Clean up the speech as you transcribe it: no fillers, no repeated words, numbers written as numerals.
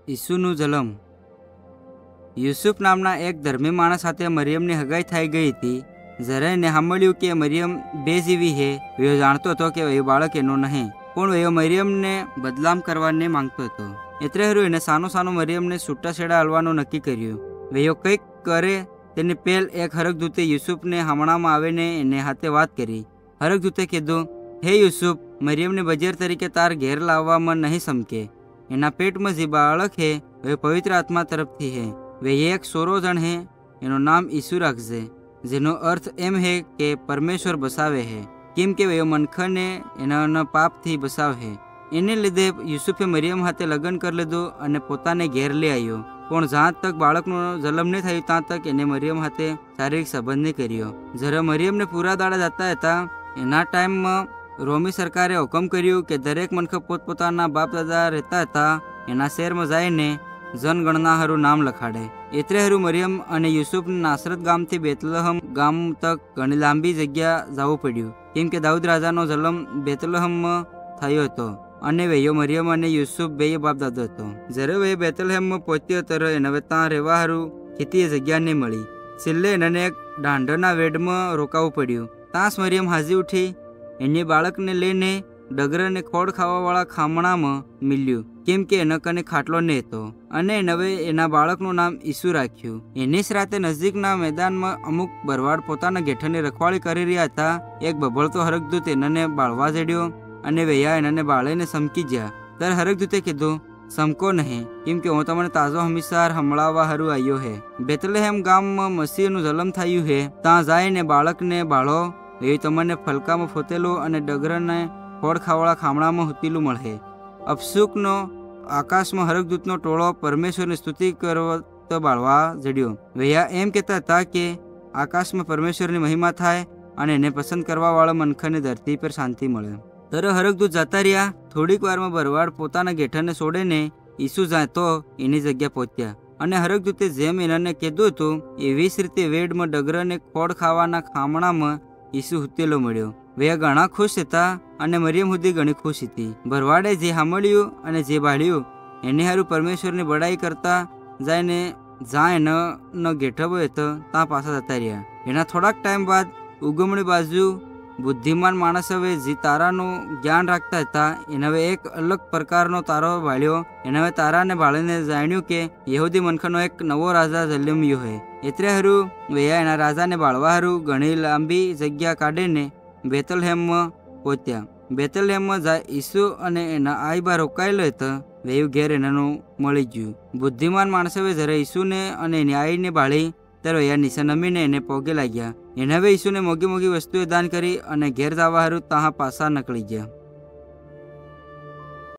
ઈસુનું જન્મ। યુસુફ નામના એક ધર્મી માણસ સાથે મરિયમની હગાઈ થઈ ગઈ હતી। જ્યારે એને સાંભળ્યું કે મરિયમ બેજીવી છે, એઓ જાણતો હતો કે એ બાળક એનો નહીં, પણ એઓ મરિયમને બદલામ કરવાને માંગતો હતો। એટલે હારું એને સાનો સાનો મરિયમને છૂટાછેડા હાલવાનું નક્કી કર્યું। એઓ કંઈક કરે તેની પહેલ એક હરકદૂતે યુસુફને હમણાંમાં આવીને એને હાથે વાત કરી। હરકદૂતે કીધું, હે યુસુફ, મરિયમને બજીર તરીકે તાર ઘેર લાવવામાં નહીં સમકે। એના પેટમાં જે બાળક છે એ પવિત્ર આત્મા તરફથી છે। वे एक सोरो जन है, एनो नाम ईसु राखजे, जेनो अर्थ एम है कि परमेश्वर बसावे है, केम के वे मनखने एना पाप थी बसाव है। एने लीधे यूसुफे मरियम हाथे लग्न कर लीधो अने पोताने घेर ले आयो। पण जहाँ तक बाळकनो जन्म नहीं थयो ત્યાં तक एने मरियम हाथे शारीरिक संबंध नहीं कर्यो। जरा मरियम ने पूरा दाड़ा जाता था एना टाइम में रोमी सरकारे हुकम कर्यो कि दरेक मनख पोतपोताना बाप दादा रहता था एना शहर में जाइने जनगणना हारू नाम लखाड़े। एतरे हारू मरियम अने यूसुफ नासरत गाम थी बेतलहम गाम तक घणी लांबी जग्या जावू पड्યું, केम के दाऊद राजानो जन्म बेतलहम में थयो हतो अने वेयो मरियम अने यूसुफ बेय बाप दादो हतो। જ્યારે वे बेतलहम में पહોંચ્યો ત્યારે એને ત્યાં રહેવા હારું ખેતીએ જગ્યા નહીં મળી। છેલ્લે એને એક ડાંઢના વેડમાં રોકાવું પડ્યું। ત્યાં મરિયમ હાજી ઉઠી એની બાળકને લઈને ડગરને ખોડ ખાવાવાળા ખામણામાં મિલ્યું, કેમ કે એના કને ખાટલો નહીં હતો અને નવે એના બાળકનું નામ ઈસુ રાખ્યું। એની જ રાતે નજીકના મેદાનમાં અમુક ભરવાડ પોતાના ગેઠાની રખવાળી કરી રહ્યા હતા। એક બબળતો હરકદૂત એને બાળવા જડ્યો અને વૈયા એને બાળીને સમકી ગયા। ત્યારે હરકદૂતે કીધું, સમકો નહીં, કેમ કે હું તમને તાજો હમીસાર હમણાવવા હારું આવ્યો હે। બેતલેહેમ ગામમાં મસીહનું જન્મ થયું હે, ત્યાં જઈને બાળકને બાળો, એ તમને ફલકામાં ફોતેલું અને ડગરને ખોડ ખાવાળા ખામણામાં હુતીલું મળે। અપસુકનો આકાશમાં હરકદૂતનો ટોળો પરમેશ્વરની સ્તુતિ કરતો બાળવા જડ્યો। વૈયા એમ કહેતા હતા કે આકાશમાં પરમેશ્વરની મહિમા થાય અને એને પસંદ કરવાવાળા મનખાને ધરતી પર શાંતિ મળે। ત્યારે હરકદૂત જતા રહ્યા। થોડીક વારમાં ભરવાડ પોતાના ગેઠાને છોડીને ઈસુ જાય તો એની જગ્યા પહોંચ્યા અને હરકદૂતે જેમ એને કીધું હતું એવી જ રીતે વેડમાં ડગરને ખોડ ખાવાના ખામણામાં ઈસુ હુતેલો મળ્યો। वे घणा खुश था अने मरियम हुदी घणी खुश थी। भरवाड़े जे सामळ्युं अने जे बाळ्युं एने हारू परमेश्वरनी बड़ाई करता जायने जाय न गेठबो हतो तां पाछा जता रह्या। एना थोड़ाक टाइम बाद उगमणी बाजू बुद्धिमान माणसोए जे तारानुं ज्ञान राखता हता एने एक अलग प्रकारनो तारो बाळ्यो। एने ताराने बाळीने जाण्युं के यहूदी मनखानो एक नवो राजा जन्म्यो है। एतरे हारू वेया एना राजाने बाळवा हारू घणी लांबी जग्या काढीने बेतलहेम में पहुंचा। बेतलहेम में जा ईसु अने एना आई बा रोकायेलो हतो। वेयू घेर एनानु मळी गयुं। बुद्धिमान माणसोए जरा ईसुने अने एनी आईने बाळी त्यारे या नीचे नमीने एने पोगे लाग्या। एने ईसुने मोगी मोगी वस्तुओ दान करी अने घेर जवा हारू तहां पासा नकळी गया।